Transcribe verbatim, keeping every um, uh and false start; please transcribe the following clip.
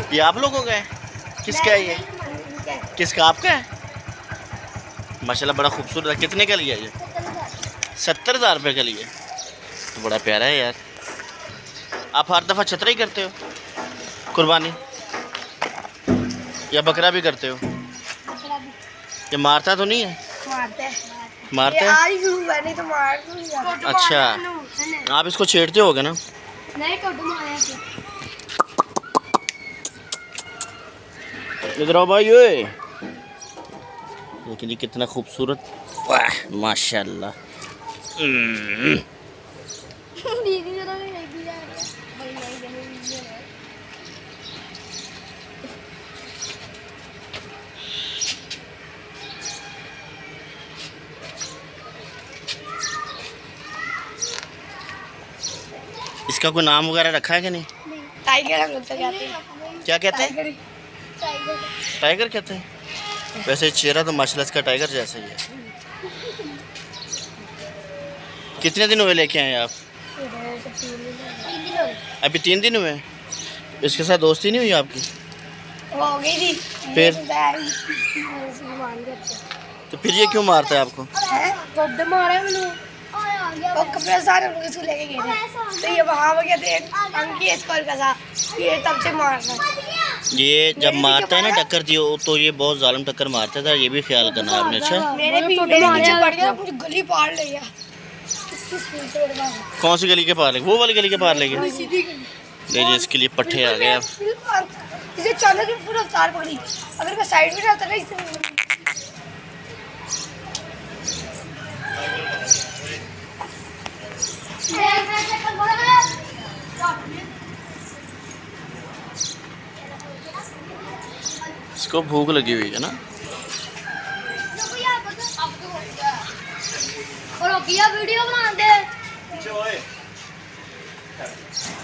ये आप लोगों का है? किसका है ये? किसका? आपका है? माशाल्लाह बड़ा खूबसूरत है। कितने का लिया ये? सत्तर हज़ार रुपये का लिया। तो बड़ा प्यारा है यार। आप हर दफ़ा छतरा ही करते हो कुर्बानी या बकरा भी करते हो? ये मारता तो नहीं है? मारते हैं। मारते हैं? आज शुरू है, नहीं तो मार नहीं जाता। अच्छा, आप इसको छेड़ते होगे ना? नहीं तो मारे इधर आओ भाई। ओए देखिए कितना खूबसूरत। वाह माशाल्लाह। दीदी जरा नहीं दिया भाई नहीं नहीं। इसका कोई नाम वगैरह रखा है कि नहीं? टाइगर हम लोग तो कहते हैं। क्या कहते हैं? टाइगर टाइगर कहते हैं। वैसे चेहरा तो माशाल्लाह इसका टाइगर जैसा ही है। कितने दिन हुए लेके आए आप? अभी तीन दिन हुए। इसके साथ दोस्ती नहीं हुई आपकी? हो गई थी फिर? तो फिर ये क्यों मारता है आपको? तो मारा मैंने वो कपड़े सारे लोग इसको लेके गए थे, तो ये वहाँ पे कहते हैं अंकी इसको का सा ये तब से मार रहा है। ये जब मारता है ना टक्कर दियो तो ये बहुत जालिम टक्कर मारता था। ये भी ख्याल करना आपने। अच्छा, मेरे भी मेरे पीछे पड़ गया, मुझे गली पार ले गया। कौन सी गली के पार ले? वो वाली गली के पार ले गया। सीधी गली। देखिए इसके लिए पट्टे आ गए। इसे चालक की पूरा रफ्तार पकड़ी, अगर मैं साइड में जाता ना इससे इसको भूख लगी हुई है ना। और वीडियो बना दे।